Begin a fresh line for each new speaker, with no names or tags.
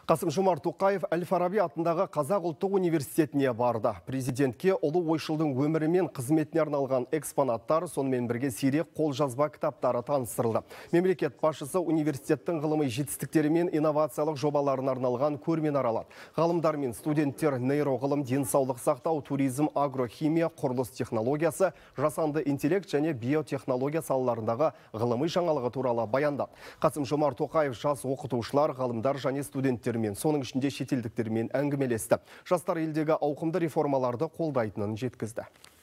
Қасым-Жомарт Тоқаев Әл-Фараби атындағы Қазақ ұлттық университетіне барды. Президентке ұлы ойшылдың өмірі мен қызметіне арналған экспонаттар, сонымен бірге сирек қолжазба кітаптары таныстырылды. Мемлекет басшысы университеттің ғылыми жетістіктері мен инновациялық жобаларына арналған көрмені аралады. Ғалымдар мен студенттер нейроғылым, денсаулық сақтау, туризм, агрохимия, құрылыс технологиясы, жасанды интеллект және биотехнология салаларындағы ғылыми жаңалығы туралы баяндады. Қасым-Жомарт Тоқаев жас оқытушылар, ғалымдар және студенттер соның ішінде шетелдіктермен әңгімелесті. Жастар елдегі ауқымды реформаларды қолдайтынын жеткізді.